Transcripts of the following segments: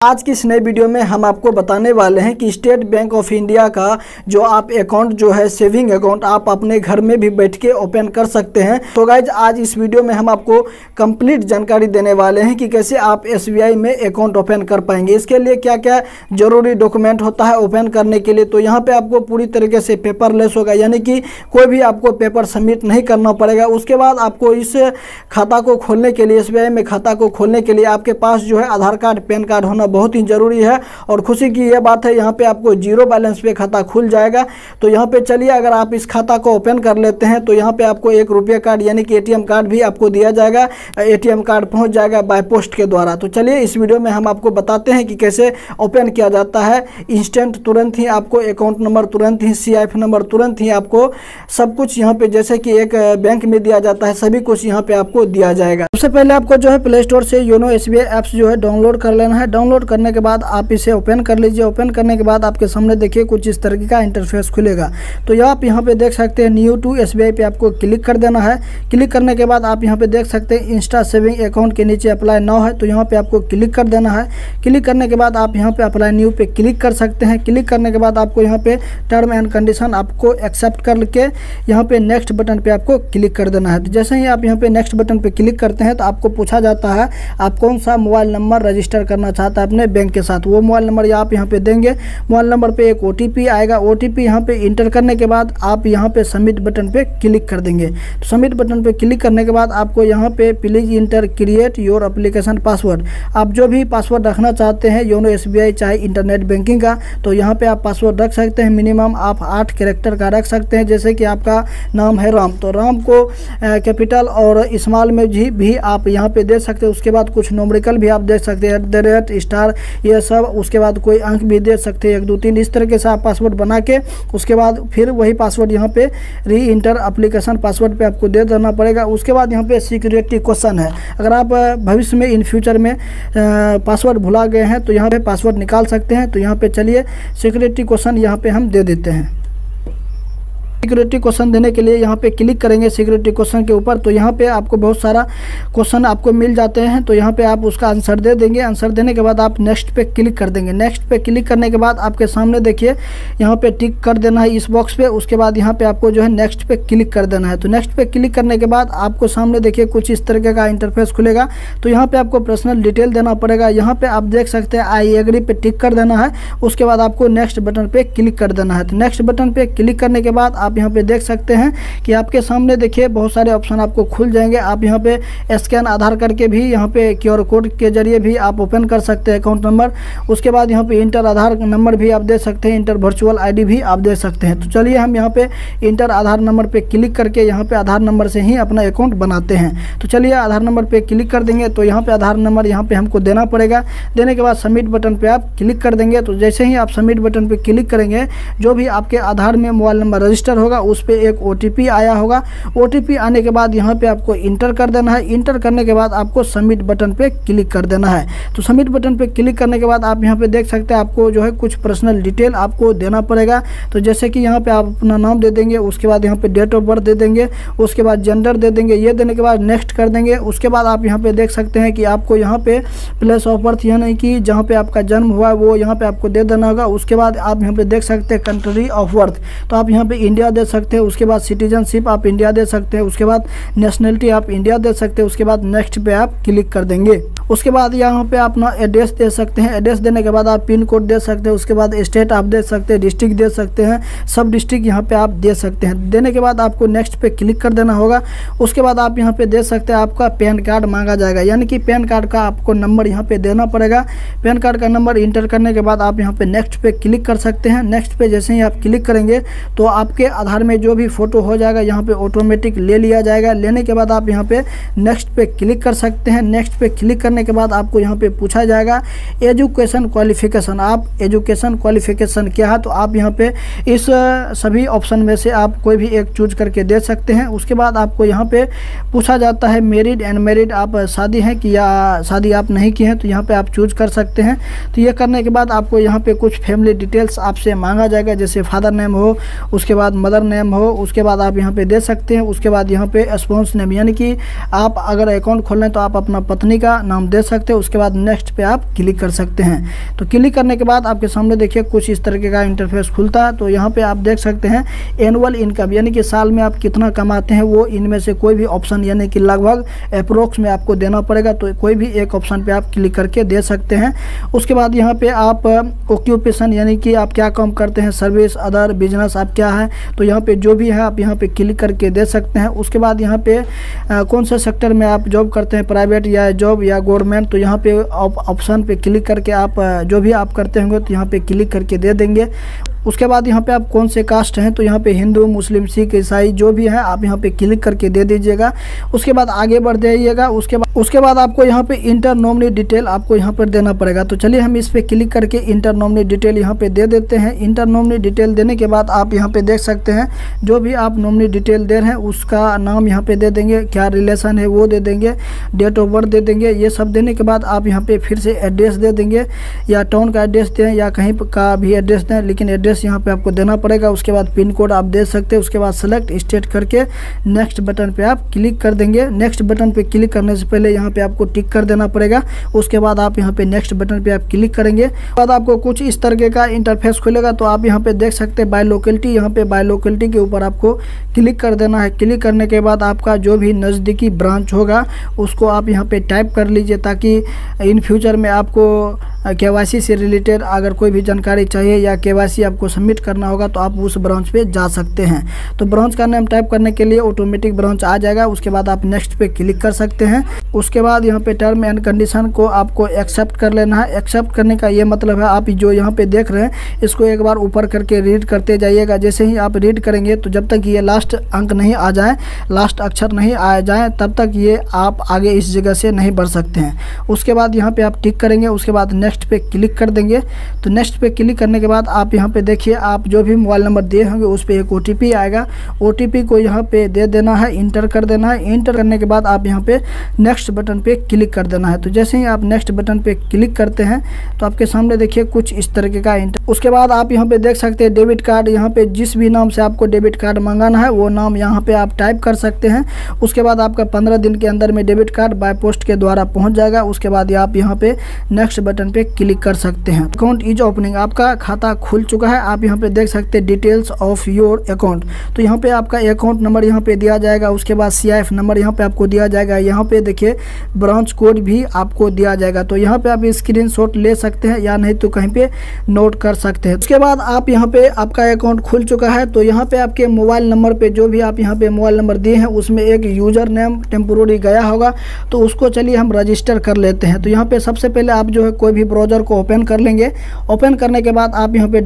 आज की इस नई वीडियो में हम आपको बताने वाले हैं कि स्टेट बैंक ऑफ इंडिया का जो आप अकाउंट जो है सेविंग अकाउंट आप अपने घर में भी बैठ के ओपन कर सकते हैं। तो गाइज आज इस वीडियो में हम आपको कंप्लीट जानकारी देने वाले हैं कि कैसे आप SBI में अकाउंट ओपन कर पाएंगे। इसके लिए क्या क्या जरूरी डॉक्यूमेंट होता है ओपन करने के लिए। तो यहाँ पे आपको पूरी तरीके से पेपरलेस होगा, यानी कि कोई भी आपको पेपर सबमिट नहीं करना पड़ेगा। उसके बाद आपको इस खाता को खोलने के लिए SBI में खाता को खोलने के लिए आपके पास जो है आधार कार्ड पैन कार्ड होना बहुत ही जरूरी है। और खुशी की यह बात है यहाँ पे आपको जीरो बैलेंस पे खाता खुल जाएगा। तो यहाँ पे चलिए अगर आप इस खाता को ओपन कर लेते हैं तो यहाँ पे आपको एक रुपये कार्ड यानी कि ATM कार्ड भी आपको दिया जाएगा। ATM कार्ड पहुँच जाएगा बाय पोस्ट के द्वारा। तो चलिए इस वीडियो में हम आपको बताते हैं कि कैसे ओपन किया जाता है। इंस्टेंट तुरंत ही आपको अकाउंट नंबर, तुरंत ही CIF नंबर, तुरंत ही आपको सब कुछ यहाँ पे जैसे कि एक बैंक में दिया जाता है सभी कुछ यहाँ पे आपको दिया जाएगा। सबसे पहले आपको जो है प्ले स्टोर से योनो SBI ऐप्स जो है डाउनलोड कर लेना है। डाउनलोड करने के बाद आप इसे ओपन कर लीजिए। ओपन करने के बाद आपके सामने देखिए कुछ इस तरीके का इंटरफेस खुलेगा। तो यह आप यहाँ पे देख सकते हैं न्यू टू SBI पे आपको क्लिक कर देना है। क्लिक करने के बाद आप यहाँ पे देख सकते हैं इंस्टा सेविंग अकाउंट के नीचे अप्लाई नाउ है, तो यहाँ पे आपको क्लिक कर देना है। क्लिक करने के बाद आप यहाँ पे अप्लाई न्यू पे क्लिक कर सकते हैं। क्लिक करने के बाद आपको यहाँ पे टर्म एंड कंडीशन आपको एक्सेप्ट करके यहाँ पे नेक्स्ट बटन पे आपको क्लिक कर देना है। तो जैसे ही आप यहाँ पे नेक्स्ट बटन पे क्लिक करते हैं तो आपको पूछा जाता है आप कौन सा मोबाइल नंबर रजिस्टर करना चाहता है अपने बैंक के साथ। वो मोबाइल नंबर आप यहाँ पे देंगे। मोबाइल नंबर पे एक OTP आएगा। OTP यहाँ पे इंटर करने के बाद आप यहाँ पे सबमिट बटन पे क्लिक कर देंगे। तो सबमिट बटन पे क्लिक करने के बाद आपको यहाँ पे please enter create your application password, आप जो भी पासवर्ड रखना चाहते हैं योनो SBI चाहे इंटरनेट बैंकिंग का, तो यहाँ पे आप पासवर्ड रख सकते हैं। मिनिमम आप 8 कैरेक्टर का रख सकते हैं। जैसे कि आपका नाम है राम, तो राम को कैपिटल और स्मॉल में भी आप यहाँ पे दे सकते हैं। उसके बाद कुछ नोमरिकल भी आप दे सकते हैं, @ ये सब। उसके बाद कोई अंक भी दे सकते हैं 1 2 3। इस तरीके से आप पासवर्ड बना के उसके बाद फिर वही पासवर्ड यहाँ पे री इंटर एप्लीकेशन पासवर्ड पे आपको दे देना पड़ेगा। उसके बाद यहाँ पे सिक्योरिटी क्वेश्चन है। अगर आप भविष्य में इन फ्यूचर में पासवर्ड भुला गए हैं तो यहाँ पे पासवर्ड निकाल सकते हैं। तो यहाँ पे चलिए सिक्योरिटी क्वेश्चन यहाँ पे हम दे देते हैं। सिक्योरिटी क्वेश्चन देने के लिए यहाँ पे क्लिक करेंगे सिक्योरिटी क्वेश्चन के ऊपर। तो यहाँ पे आपको बहुत सारा क्वेश्चन आपको मिल जाते हैं। तो यहाँ पे आप उसका आंसर दे देंगे। आंसर देने के बाद आप नेक्स्ट पे क्लिक कर देंगे। नेक्स्ट पे क्लिक करने के बाद आपके सामने देखिए यहाँ पे टिक कर देना है इस बॉक्स पे। उसके बाद यहाँ पे आपको जो है नेक्स्ट पे क्लिक कर देना है। तो नेक्स्ट पे क्लिक करने के बाद आपको सामने देखिए कुछ इस तरीके का इंटरफेस खुलेगा। तो यहाँ पे आपको पर्सनल डिटेल देना पड़ेगा। यहाँ पे आप देख सकते हैं आई एग्री पे टिक कर देना है। उसके बाद आपको नेक्स्ट बटन पे क्लिक कर देना है। तो नेक्स्ट बटन पे क्लिक करने के बाद आप यहाँ पे देख सकते हैं कि आपके सामने देखिए बहुत सारे ऑप्शन आपको खुल जाएंगे। आप यहाँ पे स्कैन आधार करके भी यहाँ पे QR कोड के जरिए भी आप ओपन कर सकते हैं अकाउंट नंबर। उसके बाद यहाँ पे इंटर आधार नंबर भी आप दे सकते हैं, इंटर वर्चुअल ID भी आप दे सकते हैं। तो चलिए हम यहाँ पे इंटर आधार नंबर पे क्लिक करके यहाँ पे आधार नंबर से ही अपना अकाउंट बनाते हैं। तो चलिए आधार नंबर पे क्लिक कर देंगे। तो यहाँ पे आधार नंबर यहाँ पे हमको देना पड़ेगा। देने के बाद सबमिट बटन पे आप क्लिक कर देंगे। तो जैसे ही आप सबमिट बटन पे क्लिक करेंगे जो भी आपके आधार में मोबाइल नंबर रजिस्टर होगा उस पे एक OTP आया होगा। OTP आने के बाद यहाँ पे आपको इंटर कर देना है। इंटर करने के बाद आपको सबमिट बटन पे क्लिक कर देना है। तो सबमिट बटन पे क्लिक करने के बाद आप यहाँ पे देख सकते हैं आपको जो है कुछ पर्सनल डिटेल आपको देना पड़ेगा। तो जैसे कि यहाँ पे आप अपना नाम दे देंगे। उसके बाद यहाँ पे डेट ऑफ बर्थ दे देंगे। उसके बाद जेंडर दे देंगे। ये देने के बाद नेक्स्ट कर देंगे। उसके बाद आप यहाँ पे देख सकते हैं कि आपको यहाँ पे प्लेस ऑफ बर्थ यानी कि जहाँ पे आपका जन्म हुआ है वो यहाँ पे आपको दे देना होगा। उसके बाद आप यहाँ पे देख सकते हैं कंट्री ऑफ बर्थ, तो आप यहाँ पे इंडिया दे सकते हैं। उसके बाद सिटीजनशिप आप इंडिया दे सकते हैं। उसके बाद नेशनलिटी आप इंडिया दे सकते हैं। उसके बाद नेक्स्ट पे आप क्लिक कर देंगे। उसके बाद यहाँ पे अपना एड्रेस दे सकते हैं। एड्रेस देने के बाद आप पिन कोड दे सकते हैं। उसके बाद स्टेट आप दे सकते हैं, डिस्ट्रिक्ट दे सकते हैं, सब डिस्ट्रिक्ट यहाँ पे आप दे सकते हैं। देने के बाद आपको नेक्स्ट पे क्लिक कर देना होगा। उसके बाद आप यहाँ पे दे सकते हैं आपका पैन कार्ड मांगा जाएगा, यानी कि पैन कार्ड का आपको नंबर यहाँ पे देना पड़ेगा। पैन कार्ड का नंबर इंटर करने के बाद आप यहाँ पे नेक्स्ट पे क्लिक कर सकते हैं। नेक्स्ट पे जैसे ही आप क्लिक करेंगे तो आपके आधार में जो भी फोटो हो जाएगा यहाँ पे ऑटोमेटिक ले लिया जाएगा। लेने के बाद आप यहाँ पे नेक्स्ट पे क्लिक कर सकते हैं। नेक्स्ट पे क्लिक करने के बाद आपको यहाँ पे पूछा जाएगा एजुकेशन क्वालिफिकेशन, आप एजुकेशन क्वालिफिकेशन क्या है। तो आप यहाँ पे इस सभी ऑप्शन में से आप कोई भी एक चूज करके दे सकते हैं। उसके बाद आपको यहाँ पे पूछा जाता है मैरिड अनमैरिड, आप शादी हैं कि या शादी आप नहीं की हैं, तो यहाँ पे आप चूज कर सकते हैं। तो ये करने के बाद आपको यहाँ पे कुछ फैमिली डिटेल्स आपसे मांगा जाएगा, जैसे फादर नेम हो, उसके बाद मदर नेम हो उसके बाद आप यहाँ पे दे सकते हैं। उसके बाद यहाँ पे स्पॉन्स नेम, यानी कि आप अगर अकाउंट खोल रहे हैं तो आप अपना पत्नी का नाम दे सकते हैं। उसके बाद नेक्स्ट पे आप क्लिक कर सकते हैं। तो क्लिक करने के बाद आपके सामने देखिए कुछ इस तरीके का इंटरफेस खुलता है। तो यहाँ पे आप देख सकते हैं एनुअल इनकम, यानी कि साल में आप कितना कमाते हैं, वो इनमें से कोई भी ऑप्शन यानी कि लगभग अप्रोक्स में आपको देना पड़ेगा। तो कोई भी एक ऑप्शन पे आप क्लिक करके दे सकते हैं। उसके बाद यहाँ पे आप ऑक्यूपेशन, यानी कि आप क्या काम करते हैं, सर्विस, अदर, बिजनेस, आप क्या है, तो यहाँ पे जो भी है आप यहाँ पे क्लिक करके दे सकते हैं। उसके बाद यहाँ पे कौन सा सेक्टर में आप जॉब करते हैं, प्राइवेट या जॉब या गवर्नमेंट, तो यहाँ पे ऑप्शन पे क्लिक करके आप जो भी आप करते होंगे तो यहाँ पे क्लिक करके दे देंगे। उसके बाद यहाँ पे आप कौन से कास्ट हैं, तो यहाँ पे हिंदू, मुस्लिम, सिख, ईसाई जो भी है आप यहाँ पे क्लिक करके दे दीजिएगा। उसके बाद आगे बढ़ जाइएगा। उसके बाद आपको यहाँ पे इंटर नॉमिनी डिटेल आपको यहाँ पर देना पड़ेगा। तो चलिए हम इस पे क्लिक करके इंटर नॉमिनी डिटेल यहाँ पे दे देते हैं। इंटर नॉमिनी डिटेल देने के बाद आप यहाँ पे देख सकते हैं जो भी आप नॉमिनी डिटेल दे रहे हैं उसका नाम यहाँ पे दे देंगे, क्या रिलेशन है वो दे देंगे, डेट ऑफ बर्थ दे देंगे। ये सब देने के बाद आप यहाँ पे फिर से एड्रेस दे देंगे, या टाउन का एड्रेस दें या कहीं का भी एड्रेस दें, लेकिन एड्रेस यहाँ पे आपको देना पड़ेगा। उसके बाद पिन कोड आप दे सकते हैं। उसके बाद सेलेक्ट स्टेट करके नेक्स्ट बटन पे आप क्लिक कर देंगे। नेक्स्ट बटन पे क्लिक करने से पहले यहाँ पे आपको टिक कर देना पड़ेगा। उसके बाद आप यहाँ पे नेक्स्ट बटन पे आप क्लिक करेंगे, बाद आपको कुछ इस तरीके का इंटरफेस खुलेगा। तो आप यहाँ पे देख सकते हैं बाय लोकेलिटी, यहाँ पे बाय लोकेलिटी के ऊपर आपको क्लिक कर देना है। क्लिक करने के बाद आपका जो भी नज़दीकी ब्रांच होगा उसको आप यहाँ पे टाइप कर लीजिए, ताकि इन फ्यूचर में आपको KYC से रिलेटेड अगर कोई भी जानकारी चाहिए या KYC आपको सबमिट करना होगा तो आप उस ब्रांच पे जा सकते हैं। तो ब्रांच का नाम टाइप करने के लिए ऑटोमेटिक ब्रांच आ जाएगा। उसके बाद आप नेक्स्ट पे क्लिक कर सकते हैं। उसके बाद यहाँ पे टर्म एंड कंडीशन को आपको एक्सेप्ट कर लेना है। एक्सेप्ट करने का ये मतलब है आप जो यहाँ पे देख रहे हैं इसको एक बार ऊपर करके रीड करते जाइएगा। जैसे ही आप रीड करेंगे तो जब तक ये लास्ट अंक नहीं आ जाए, लास्ट अक्षर नहीं आ जाए, तब तक ये आप आगे इस जगह से नहीं बढ़ सकते हैं। उसके बाद यहाँ पे आप टिक करेंगे। उसके बाद नेक्स्ट पे क्लिक कर देंगे। तो नेक्स्ट पे क्लिक करने के बाद आप यहाँ पे देखिए आप जो भी मोबाइल नंबर दिए होंगे उस पर एक OTP आएगा। OTP को यहाँ पे दे देना है, इंटर कर देना है। इंटर करने के बाद आप यहाँ पे नेक्स्ट बटन पे क्लिक कर देना है। तो जैसे ही आप नेक्स्ट बटन पे क्लिक करते हैं तो आपके सामने देखिए कुछ इस तरीके का उसके बाद आप यहाँ पे देख सकते हैं डेबिट कार्ड, यहाँ पे जिस भी नाम से आपको डेबिट कार्ड मंगाना है वो नाम यहाँ पे आप टाइप कर सकते हैं। उसके बाद आपका 15 दिन के अंदर में डेबिट कार्ड बाय पोस्ट के द्वारा पहुँच जाएगा। उसके बाद आप यहाँ पे नेक्स्ट बटन पे क्लिक कर सकते हैं। अकाउंट इज ओपनिंग, आपका खाता खुल चुका है। आप यहाँ पे देख सकते हैं डिटेल्स ऑफ योर अकाउंट। तो यहाँ पे आपका अकाउंट नंबर यहाँ पे दिया जाएगा। उसके बाद CIF नंबर यहाँ पे आपको दिया जाएगा। यहाँ पे देखिए ब्रांच कोड भी आपको दिया जाएगा। तो यहाँ पे आप स्क्रीनशॉट ले सकते हैं या नहीं तो कहीं पे नोट कर सकते हैं। उसके बाद आप यहाँ पे आपका अकाउंट खुल चुका है। तो यहाँ पे आपके मोबाइल नंबर पे जो भी आप यहाँ पे मोबाइल नंबर दिए हैं उसमें एक यूजर नेम टेम्पोररी गया होगा, तो उसको चलिए हम रजिस्टर कर लेते हैं। तो यहाँ पे सबसे पहले आप जो है कोई भी ब्राउज़र को ओपन कर लेंगे। ओपन करने के बाद आप यहाँ पे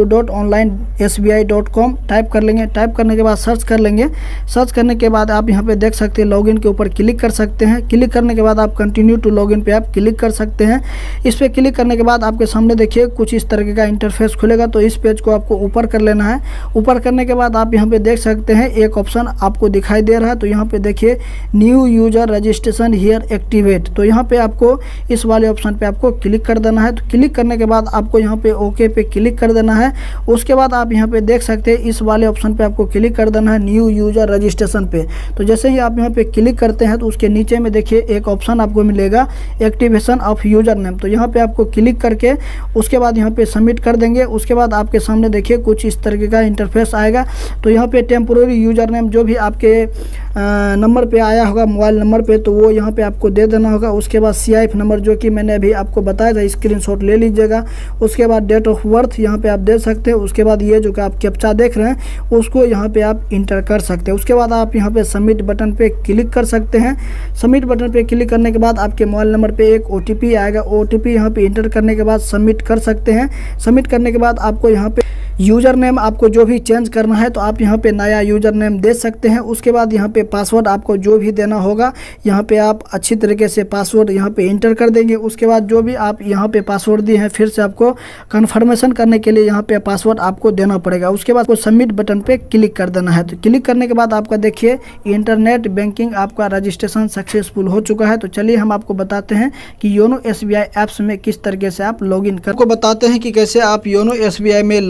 www.onlinesbi.com टाइप कर लेंगे। टाइप करने के बाद सर्च कर लेंगे। सर्च करने के बाद आप यहाँ पे देख सकते हैं लॉगिन के ऊपर क्लिक कर सकते हैं। क्लिक करने के बाद आप कंटिन्यू टू लॉगिन पे आप क्लिक कर सकते हैं। इस पर क्लिक करने के बाद आपके सामने देखिए कुछ इस तरीके का इंटरफेस खुलेगा। तो इस पेज को आपको ऊपर कर लेना है। ऊपर करने के बाद आप यहाँ पे देख सकते हैं एक ऑप्शन आपको दिखाई दे रहा है। तो यहाँ पे देखिए new user registration here activate, तो यहाँ पे आपको इस वाले ऑप्शन पे आपको क्लिक कर देना है। तो क्लिक करने के बाद आपको यहाँ पे ओके पे क्लिक कर देना है। उसके बाद आप यहाँ पे देख सकते हैं इस वाले ऑप्शन पे आपको क्लिक कर देना है न्यू यूजर रजिस्ट्रेशन पे। तो जैसे ही आप यहाँ पे क्लिक करते हैं तो उसके नीचे में देखिए एक ऑप्शन आपको मिलेगा एक्टिवेशन ऑफ यूजर नेम। तो यहाँ पे आपको क्लिक करके उसके बाद यहाँ पे सबमिट कर देंगे। उसके बाद आपके सामने देखिए कुछ इस तरीके का इंटरफेस आएगा। तो यहाँ पे टेम्पोररी यूजर नेम जो भी आपके नंबर पे आया होगा मोबाइल नंबर पे, तो वो यहाँ पे आपको दे देना होगा। उसके बाद CIF नंबर जो कि मैंने अभी आपको बताया था, स्क्रीनशॉट ले लीजिएगा। उसके बाद डेट ऑफ बर्थ यहाँ पे आप दे सकते हैं। उसके बाद ये जो कि आप कैप्चा देख रहे हैं उसको यहाँ पे आप इंटर कर सकते हैं। उसके बाद आप यहाँ पे सबमिट बटन पे क्लिक कर सकते हैं। सबमिट बटन पे क्लिक करने के बाद आपके मोबाइल नंबर पे एक OTP आएगा। OTP यहाँ पे इंटर करने के बाद सबमिट कर सकते हैं। सबमिट करने के बाद आपको यहाँ पे यूज़र नेम आपको जो भी चेंज करना है तो आप यहाँ पे नया यूज़र नेम दे सकते हैं। उसके बाद यहाँ पे पासवर्ड आपको जो भी देना होगा यहाँ पे आप अच्छी तरीके से पासवर्ड यहाँ पे इंटर कर देंगे। उसके बाद जो भी आप यहाँ पे पासवर्ड दिए हैं फिर से आपको कन्फर्मेशन करने के लिए यहाँ पे पासवर्ड आपको देना पड़ेगा। उसके बाद सबमिट बटन पे क्लिक कर देना है। तो क्लिक करने के बाद आपका देखिए इंटरनेट बैंकिंग आपका रजिस्ट्रेशन सक्सेसफुल हो चुका है। तो चलिए हम आपको बताते हैं कि योनो SBI ऐप्स में किस तरीके से आप लॉगिन कर, आपको बताते हैं कि कैसे आप योनो SBI में लॉगिन कर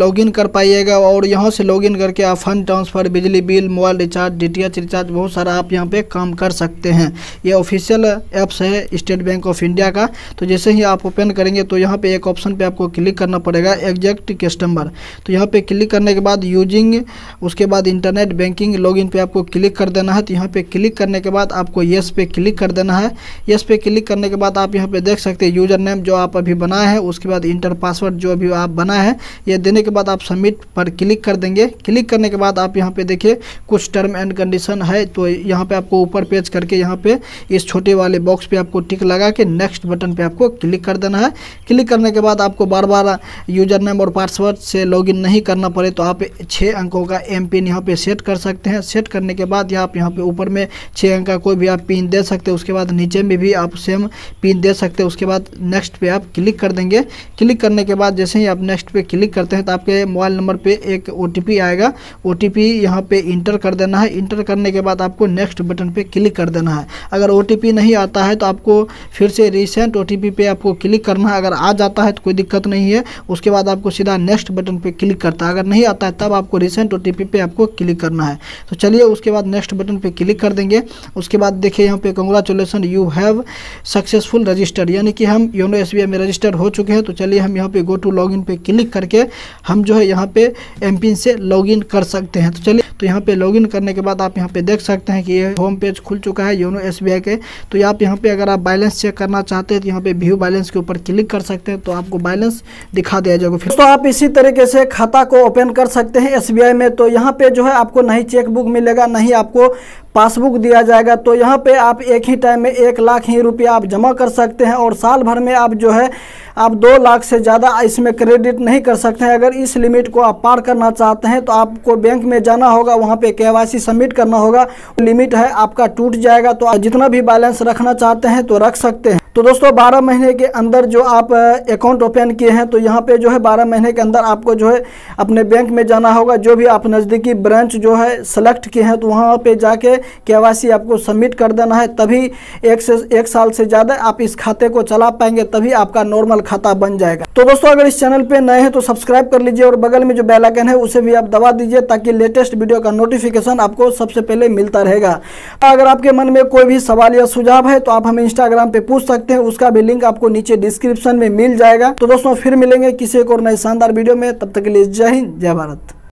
कर पाइएगा और यहाँ से लॉगिन करके आप फंड ट्रांसफ़र, बिजली bill, mobile recharge, DTH recharge, बहुत सारा आप यहाँ पे काम कर सकते हैं। ये ऑफिशियल ऐप्स है स्टेट बैंक ऑफ इंडिया का। तो जैसे ही आप ओपन करेंगे तो यहाँ पे एक ऑप्शन पे आपको क्लिक करना पड़ेगा, एग्जैक्ट कस्टमर। तो यहाँ पे क्लिक करने के बाद यूजिंग, उसके बाद इंटरनेट बैंकिंग लॉगिन पे आपको क्लिक कर देना है। तो यहाँ पे क्लिक करने के बाद आपको येस पे क्लिक कर देना है। येस पे क्लिक करने के बाद आप यहाँ पे देख सकते हैं यूज़र नेम जो आप अभी बनाए हैं, उसके बाद इंटर पासवर्ड जो अभी आप बनाए हैं, ये देने के बाद आप सबमिट पर क्लिक कर देंगे। क्लिक करने के बाद आप यहाँ पे देखिए कुछ टर्म एंड कंडीशन है, तो यहाँ पे आपको ऊपर पेज करके यहाँ पे इस छोटे वाले बॉक्स पे आपको टिक लगा के नेक्स्ट बटन पे आपको क्लिक कर देना है। क्लिक करने के बाद आपको बार बार यूज़र नेम और पासवर्ड से लॉगिन नहीं करना पड़े तो आप 6 अंकों का एमपिन यहाँ पे सेट कर सकते हैं। सेट करने के बाद आप यहाँ पे ऊपर में 6 अंक का कोई भी आप पिन दे सकते हैं, उसके बाद नीचे में भी आप सेम पिन दे सकते हैं। उसके बाद नेक्स्ट पे आप क्लिक कर देंगे। क्लिक करने के बाद जैसे ही आप नेक्स्ट पे क्लिक करते हैं तो आपके मोबाइल नंबर पे एक OTP आएगा। OTP यहाँ पे इंटर कर देना है। इंटर करने के बाद आपको नेक्स्ट बटन पे क्लिक कर देना है। अगर OTP नहीं आता है तो आपको फिर से रिसेंट OTP पे आपको क्लिक करना है। अगर आ जाता है तो कोई दिक्कत नहीं है, उसके बाद आपको सीधा नेक्स्ट बटन पे क्लिक करता है। अगर नहीं आता है तब आपको रिसेंट OTP पे आपको क्लिक करना है। तो चलिए उसके बाद नेक्स्ट बटन पे क्लिक कर देंगे। उसके बाद देखिए यहाँ पे congratulation you have successful registered, यानी कि हम योनो SBI में रजिस्टर हो चुके हैं। तो चलिए हम यहाँ पे गो टू लॉगिन पे क्लिक करके हम जो है यहाँ पे एमपिन से लॉगिन कर सकते हैं। तो चलिए तो यहाँ पे लॉगिन करने के बाद आप यहाँ पे देख सकते हैं कि ये होम पेज खुल चुका है योनो SBI के। तो आप यहाँ पे अगर आप बैलेंस चेक करना चाहते हैं तो यहाँ पे व्यू बैलेंस के ऊपर क्लिक कर सकते हैं, तो आपको बैलेंस दिखा दिया जाएगा। फिर तो आप इसी तरीके से खाता को ओपन कर सकते हैं SBI में। तो यहाँ पे जो है आपको नहीं चेकबुक मिलेगा, नहीं आपको पासबुक दिया जाएगा। तो यहाँ पे आप एक ही टाइम में 1 लाख ही रुपया आप जमा कर सकते हैं और साल भर में आप जो है आप 2 लाख से ज़्यादा इसमें क्रेडिट नहीं कर सकते हैं। अगर इस लिमिट को आप पार करना चाहते हैं तो आपको बैंक में जाना होगा, वहाँ पे KYC सबमिट करना होगा। लिमिट है आपका टूट जाएगा। तो जितना भी बैलेंस रखना चाहते हैं तो रख सकते हैं। तो दोस्तों 12 महीने के अंदर जो आप अकाउंट ओपन किए हैं तो यहाँ पे जो है 12 महीने के अंदर आपको जो है अपने बैंक में जाना होगा। जो भी आप नज़दीकी ब्रांच जो है सेलेक्ट किए हैं तो वहाँ पे जाके KYC आपको सबमिट कर देना है। तभी 1 साल से ज़्यादा आप इस खाते को चला पाएंगे, तभी आपका नॉर्मल खाता बन जाएगा। तो दोस्तों अगर इस चैनल पे नए हैं तो सब्सक्राइब कर लीजिए और बगल में जो बेल आइकन है उसे भी आप दबा दीजिए ताकि लेटेस्ट वीडियो का नोटिफिकेशन आपको सबसे पहले मिलता रहेगा। अगर आपके मन में कोई भी सवाल या सुझाव है तो आप हमें इंस्टाग्राम पे पूछ सकते हैं, उसका भी लिंक आपको नीचे डिस्क्रिप्शन में मिल जाएगा। तो दोस्तों फिर मिलेंगे किसी एक और नए शानदार वीडियो में, तब तक के लिए जय हिंद, जय भारत।